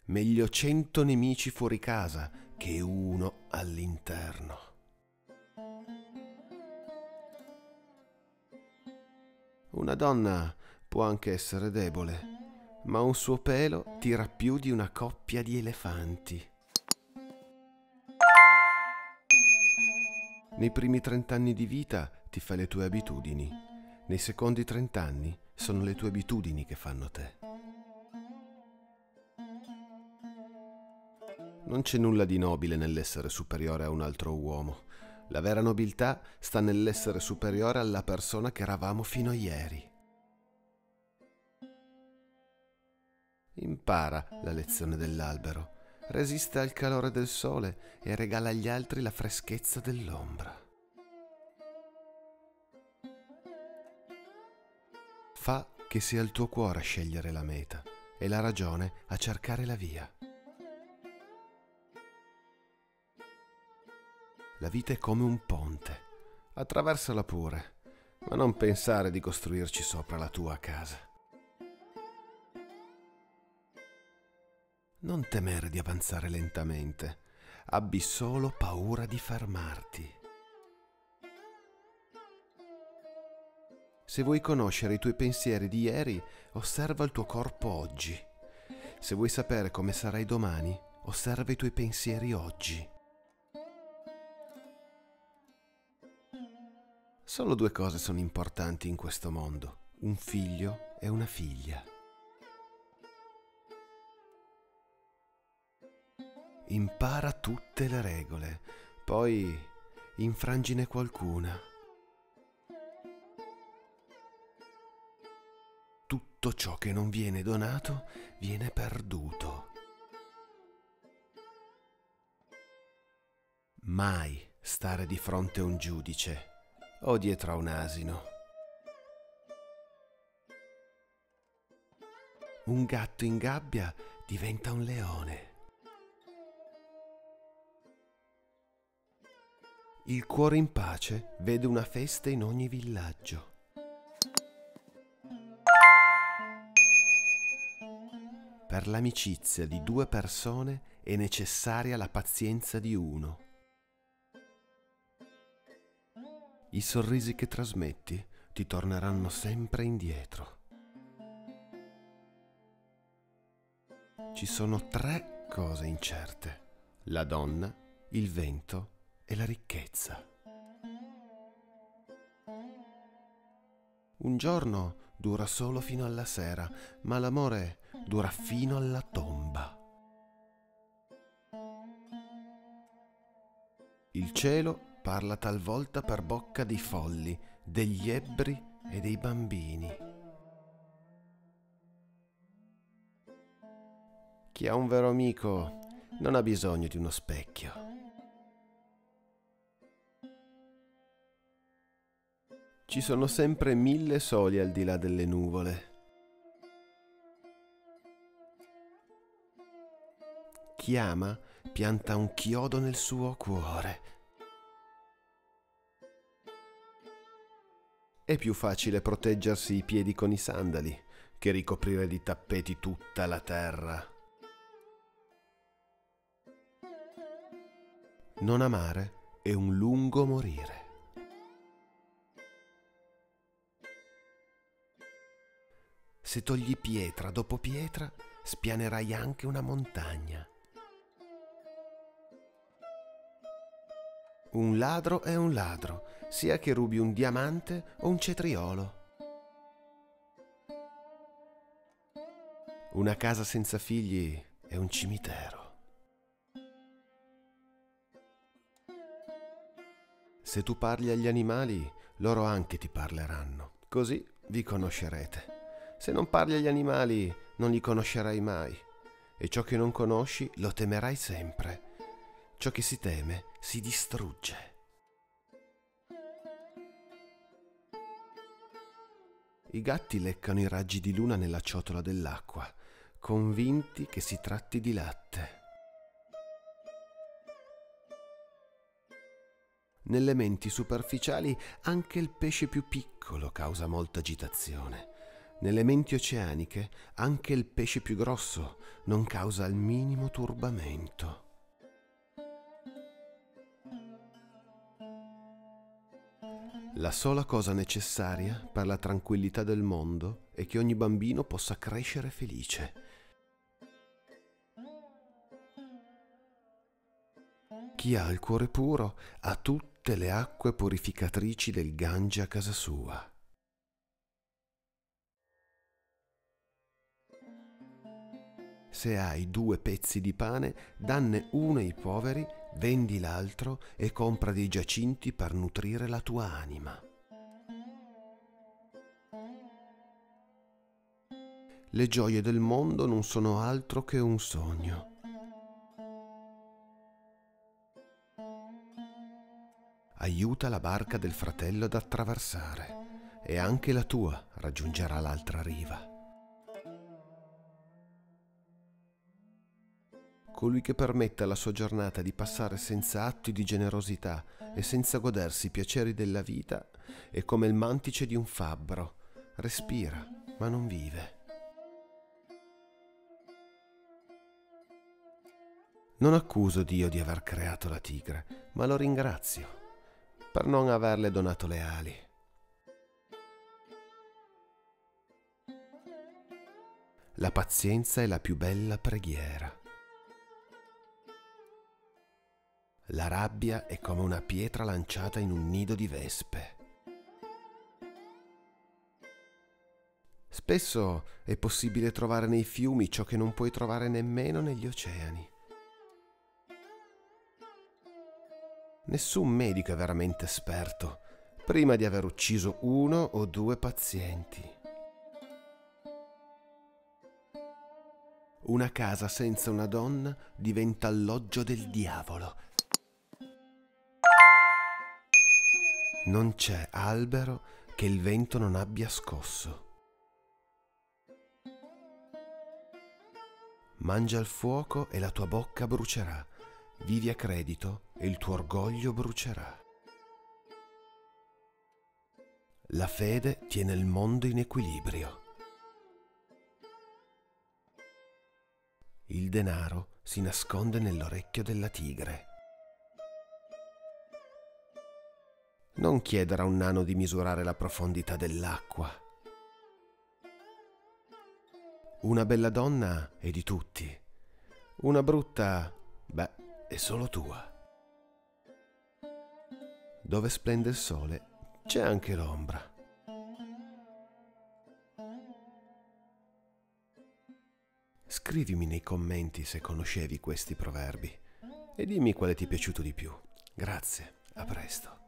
Meglio 100 nemici fuori casa che uno all'interno. Una donna può anche essere debole, ma un suo pelo tira più di una coppia di elefanti. Nei primi 30 anni di vita ti fai le tue abitudini, nei secondi 30 anni sono le tue abitudini che fanno te. Non c'è nulla di nobile nell'essere superiore a un altro uomo. La vera nobiltà sta nell'essere superiore alla persona che eravamo fino a ieri. Impara la lezione dell'albero, resiste al calore del sole e regala agli altri la freschezza dell'ombra. Fa che sia il tuo cuore a scegliere la meta e la ragione a cercare la via. La vita è come un ponte, attraversala pure, ma non pensare di costruirci sopra la tua casa. Non temere di avanzare lentamente, abbi solo paura di fermarti. Se vuoi conoscere i tuoi pensieri di ieri, osserva il tuo corpo oggi. Se vuoi sapere come sarai domani, osserva i tuoi pensieri oggi. Solo due cose sono importanti in questo mondo, un figlio e una figlia. Impara tutte le regole, poi infrangine qualcuna. Tutto ciò che non viene donato viene perduto. Mai stare di fronte a un giudice o dietro a un asino. Un gatto in gabbia diventa un leone. Il cuore in pace vede una festa in ogni villaggio. Per l'amicizia di due persone è necessaria la pazienza di uno. I sorrisi che trasmetti ti torneranno sempre indietro. Ci sono 3 cose incerte: la donna, il vento e la ricchezza. Un giorno dura solo fino alla sera, ma l'amore dura fino alla tomba. Il cielo parla talvolta per bocca dei folli, degli ebbri e dei bambini. Chi ha un vero amico non ha bisogno di uno specchio. Ci sono sempre 1000 soli al di là delle nuvole. Chi ama pianta un chiodo nel suo cuore. È più facile proteggersi i piedi con i sandali che ricoprire di tappeti tutta la terra. Non amare è un lungo morire. Se togli pietra dopo pietra, spianerai anche una montagna. Un ladro è un ladro, sia che rubi un diamante o un cetriolo. Una casa senza figli è un cimitero. Se tu parli agli animali, loro anche ti parleranno. Così vi conoscerete. Se non parli agli animali, non li conoscerai mai. E ciò che non conosci lo temerai sempre. Ciò che si teme si distrugge. I gatti leccano i raggi di luna nella ciotola dell'acqua, convinti che si tratti di latte. Nelle menti superficiali anche il pesce più piccolo causa molta agitazione, Nelle menti oceaniche anche il pesce più grosso non causa il minimo turbamento. La sola cosa necessaria per la tranquillità del mondo è che ogni bambino possa crescere felice. Chi ha il cuore puro ha tutte le acque purificatrici del Gange a casa sua. Se hai 2 pezzi di pane, danne uno ai poveri, vendi l'altro e compra dei giacinti per nutrire la tua anima. Le gioie del mondo non sono altro che un sogno. Aiuta la barca del fratello ad attraversare e anche la tua raggiungerà l'altra riva. Colui che permette alla sua giornata di passare senza atti di generosità e senza godersi i piaceri della vita è come il mantice di un fabbro, respira ma non vive. Non accuso Dio di aver creato la tigre, ma lo ringrazio per non averle donato le ali. La pazienza è la più bella preghiera. La rabbia è come una pietra lanciata in un nido di vespe. Spesso è possibile trovare nei fiumi ciò che non puoi trovare nemmeno negli oceani. Nessun medico è veramente esperto prima di aver ucciso 1 o 2 pazienti. Una casa senza una donna diventa alloggio del diavolo. Non c'è albero che il vento non abbia scosso. Mangia il fuoco e la tua bocca brucerà. Vivi a credito e il tuo orgoglio brucerà. La fede tiene il mondo in equilibrio. Il denaro si nasconde nell'orecchio della tigre. Non chiedere a un nano di misurare la profondità dell'acqua. Una bella donna è di tutti. Una brutta, è solo tua. Dove splende il sole c'è anche l'ombra. Scrivimi nei commenti se conoscevi questi proverbi e dimmi quale ti è piaciuto di più. Grazie, a presto.